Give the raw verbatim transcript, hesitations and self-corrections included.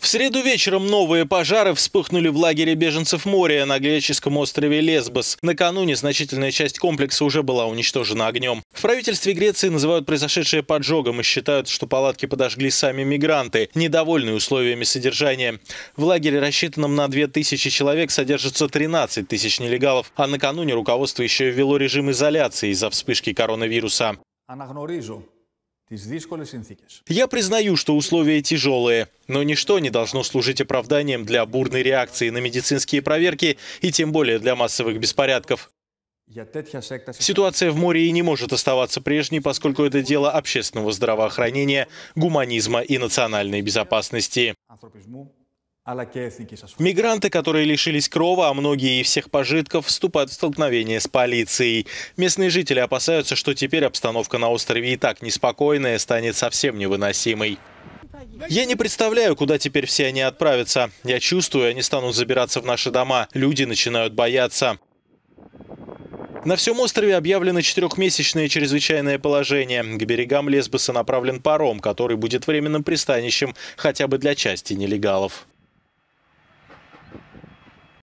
среду вечером новые пожары вспыхнули в лагере беженцев Мория на греческом острове Лесбос. Накануне значительная часть комплекса уже была уничтожена огнем. В правительстве Греции называют произошедшее поджогом и считают, что палатки подожгли сами мигранты, недовольные условиями содержания. В лагере, рассчитанном на две тысячи человек, содержится тринадцать тысяч нелегалов, а накануне руководство еще и ввело режим изоляции из-за вспышки коронавируса. Я признаю, что условия тяжелые, но ничто не должно служить оправданием для бурной реакции на медицинские проверки и тем более для массовых беспорядков. Ситуация в Мории не может оставаться прежней, поскольку это дело общественного здравоохранения, гуманизма и национальной безопасности. Мигранты, которые лишились крова, а многие и всех пожитков, вступают в столкновение с полицией. Местные жители опасаются, что теперь обстановка на острове и так неспокойная, станет совсем невыносимой. Я не представляю, куда теперь все они отправятся. Я чувствую, они станут забираться в наши дома. Люди начинают бояться. На всем острове объявлено четырехмесячное чрезвычайное положение. К берегам Лесбоса направлен паром, который будет временным пристанищем хотя бы для части нелегалов.